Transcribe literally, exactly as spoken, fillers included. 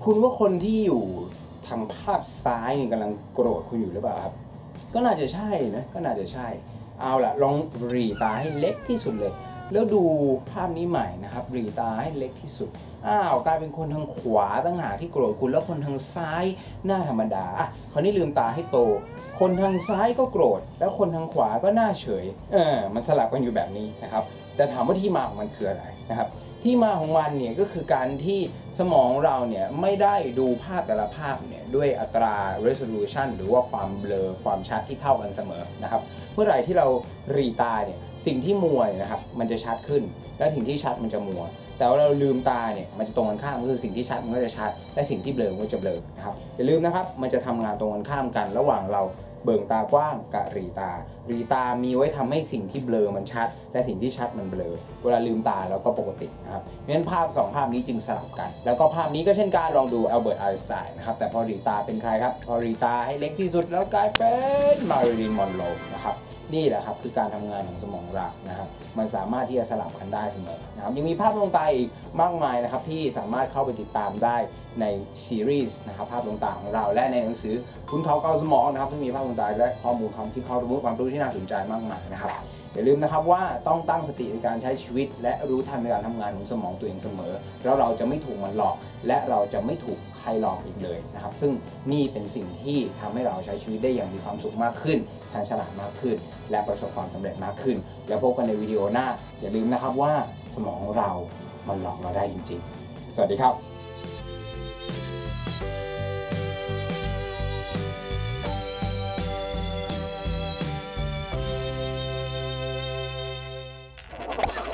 คุณว่าคนที่อยู่ทางภาพซ้ายนี่กำลังโกรธคุณอยู่หรือเปล่าครับก็น่าจะใช่นะก็น่าจะใช่เอาล่ะลองหรี่ตาให้เล็กที่สุดเลยแล้วดูภาพนี้ใหม่นะครับหรี่ตาให้เล็กที่สุดอ้าวกลายเป็นคนทางขวาตั้งหากที่โกรธคุณแล้วคนทางซ้ายหน้าธรรมดาอ่ะคราวนี้ลืมตาให้โตคนทางซ้ายก็โกรธแล้วคนทางขวาก็หน้าเฉยเออมันสลับกันอยู่แบบนี้นะครับแต่ถามว่าที่มาของมันคืออะไรนะครับที่มาของมันเนี่ยก็คือการที่สมองเราเนี่ยไม่ได้ดูภาพแต่ละภาพเนี่ยด้วยอัตรา resolution หรือว่าความเบลอความชัดที่เท่ากันเสมอนะครับเมื่อไหร่ที่เราหรี่ตาเนี่ยสิ่งที่มัวเนี่ยนะครับมันจะชัดขึ้นและสิ่งที่ชัดมันจะมัวแต่ว่าเราลืมตาเนี่ยมันจะตรงกันข้ามก็คือสิ่งที่ชัดมันก็จะชัดและสิ่งที่เบลอมันก็จะเบลอนะครับอย่าลืมนะครับมันจะทำงานตรงกันข้ามกันระหว่างเราเบิ่งตากว้างกับหรี่ตาหรี่ตามีไว้ทำให้สิ่งที่เบลอมันชัดและสิ่งที่ชัดมันเบลอเวลาลืมตาเราก็ปกตินะครับเพราะฉะนั้นภาพสองภาพนี้จึงสลับกันแล้วก็ภาพนี้ก็เช่นการลองดูอัลเบิร์ตไอน์สไตน์นะครับแต่พอหรี่ตาเป็นใครครับพอหรี่ตาให้เล็กที่สุดแล้วกลายเป็นมาริลีน มอนโรนะครับนี่แหละครับคือการทำงานของสมองเรานะครับมันสามารถที่จะสลับกันได้เสมอนะครับยังมีภาพลวงตาอีกมากมายนะครับที่สามารถเข้าไปติดตามได้ในซีรีส์นะครับภาพลวงตาของเราและในหนังสือคุณเขาเกาสมองนะครับที่มีภาพลวงตาและข้อมูลความคิดความรู้ความรู้ที่น่าสนใจมากมายนะครับอย่าลืมนะครับว่าต้องตั้งสติในการใช้ชีวิตและรู้ทันในการทำงานของสมองตัวเองเสมอแล้วเราจะไม่ถูกมันหลอกและเราจะไม่ถูกใครหลอกอีกเลยนะครับซึ่งนี่เป็นสิ่งที่ทำให้เราใช้ชีวิตได้อย่างมีความสุขมากขึ้นชาญฉลาดมากขึ้นและประสบความสำเร็จมากขึ้นแล้วพบกันในวิดีโอหน้าอย่าลืมนะครับว่าสมองของเรามันหลอกเราได้จริงๆสวัสดีครับ you